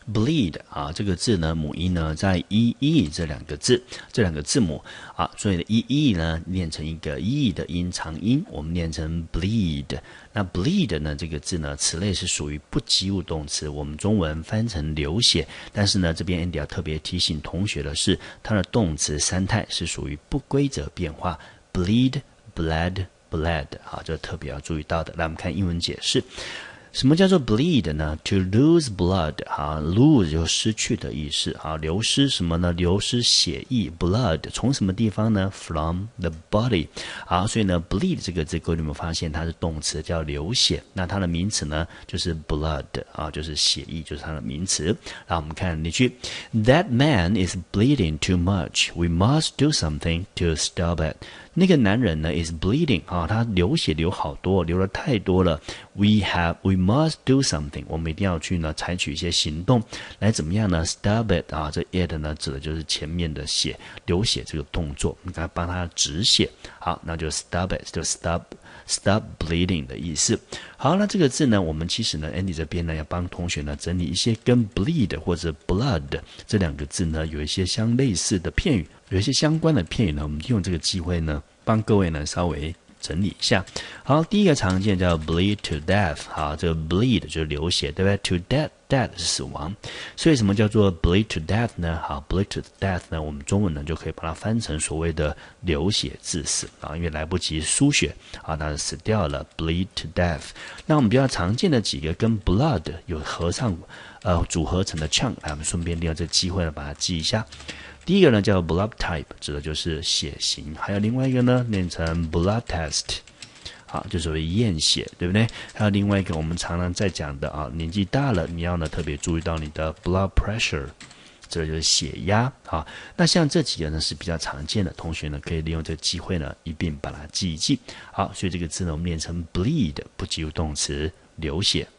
bleed 啊，这个字呢，母音呢在 e 这两个字母啊，所以 e 呢念成一个 e 的音长音，我们念成 bleed。那 bleed 呢这个字呢，此类是属于不及物动词，我们中文翻成流血，但是呢，这边 Andy 要特别提醒同学的是，它的动词三态是属于不规则变化 ，bleed、bled、bled 啊，这特别要注意到的。来，我们看英文解释。什么叫做 bleed 呢 ？To lose blood 啊 ，lose 就失去的意思啊，流失什么呢？流失血液 blood 从什么地方呢 ？From the body 好，所以呢 bleed 这个字，各位有没有发现它是动词叫流血？那它的名词呢就是 blood 啊，就是血液，就是它的名词。然后我们看例句 ：That man is bleeding too much. We must do something to stop it. 那个男人呢 is bleeding 啊，他流血流好多，流了太多了。We must do something， 我们一定要去呢采取一些行动来怎么样呢 ？Stop it 啊，这 it 呢指的就是前面的血流血这个动作，你该帮他止血。好，那就 stop it， 就 stop bleeding 的意思。好，那这个字呢，我们其实呢 ，Andy 这边呢要帮同学呢整理一些跟 bleed 或者 blood 这两个字呢有一些相类似的片语。有一些相关的片语呢，我们利用这个机会呢，帮各位呢稍微整理一下。好，第一个常见叫 bleed to death， 好，这个 bleed 就是流血，对不对 ？To death 是死亡，所以什么叫做 bleed to death 呢？好 ，bleed to death 呢，我们中文呢就可以把它翻成所谓的流血致死啊，因为来不及输血啊，他死掉了 ，bleed to death。那我们比较常见的几个跟 blood 有合上组合成的 chunk， 来，我们顺便利用这个机会呢把它记一下。第一个呢叫 blood type， 指的就是血型，还有另外一个呢念成 blood test， 好，就所谓验血，对不对？还有另外一个我们常常在讲的啊，年纪大了你要呢特别注意到你的 blood pressure， 这就是血压啊。那像这几个呢是比较常见的，同学呢可以利用这个机会呢一并把它记一记。好，所以这个字呢我们念成 bleed， 不及物动词流血。